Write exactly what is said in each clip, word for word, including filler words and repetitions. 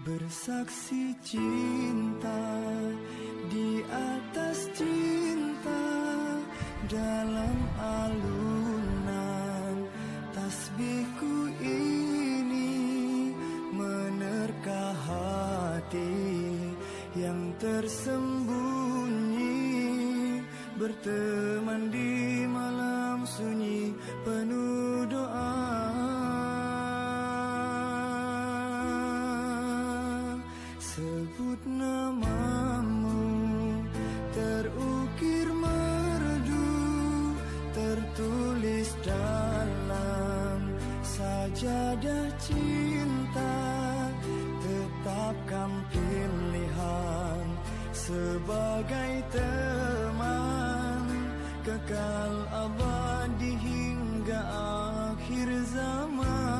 bersaksi cinta di atas cinta dalam alunan tasbihku ini menerka hati yang tersembunyi, berteman di malam sunyi penuh doa. Sebut namamu terukir merdu, tertulis dalam sajadah cinta, tetapkan pilihan sebagai teman kekal abadi hingga akhir zaman.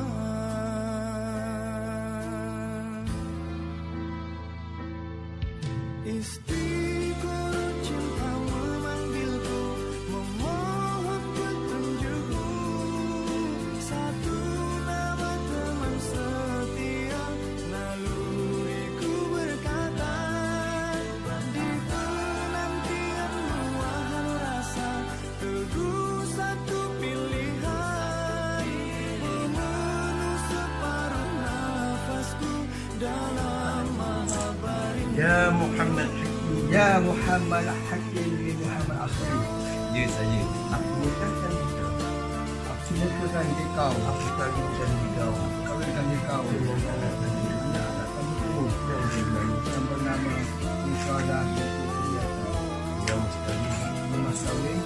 Istiqomah cinta memanggilku, memohon petunjukmu, satu nama teman setia, naluriku berkata, di penantian wahai rasa, teguh satu pilihan, memenuh separuh nafasku dalam mahabarin. Ya Muhammad Hakim, Ya Muhammad Hakim bin Muhammad Asri. Ya saya. Aku nikahkan engkau. Aku nikahkan engkau. Aku kawinkan engkau. Kawinkan engkau dengan anak dan anak kamu yang bernama Musadah. Ya mustahil. Musawi.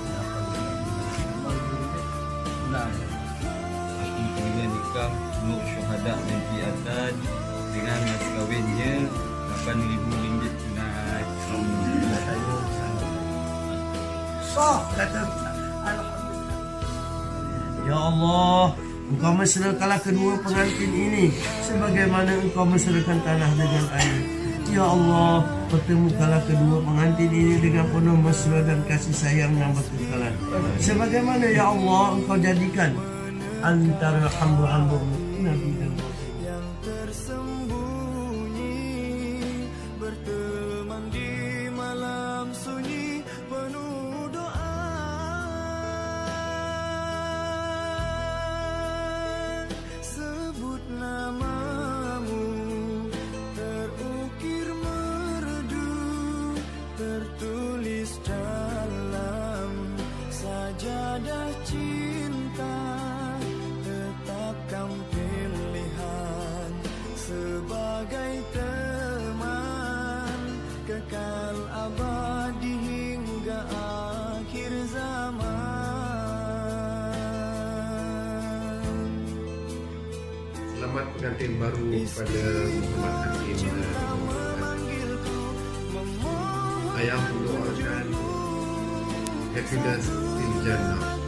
Nah, Aku terima nikah Nur Syuhada Negeri Adan dengan mas kawinnya lapan ribu ringgit tunai. sah kata alhamdulillah. Ya Allah, Engkau mesrakanlah kedua pengantin ini sebagaimana Engkau mesrakan tanah dengan air. Ya Allah, pertemukanlah kedua pengantin ini dengan penuh mesra dan kasih sayang dan berkekalan. Sebagaimana ya Allah Engkau jadikan antara hamba-hamba-Mu Nabi dan Rasul. Yang tersembunyi, berteman di malam sunyi penuh doa. Sebut namamu terukir merdu, tertulis dalam sajadah cinta, tetapkan pilihan sebagai teman kekal abadi hingga akhir zaman. Selamat pengantin baru pada Muhammad Hakim dan Ayah mendoakan happiness in Jannah.